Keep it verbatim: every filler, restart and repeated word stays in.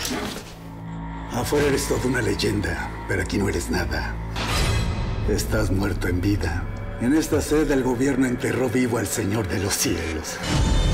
Afuera eres toda una leyenda, pero aquí no eres nada. Estás muerto en vida. En esta sede el gobierno enterró vivo al Señor de los Cielos.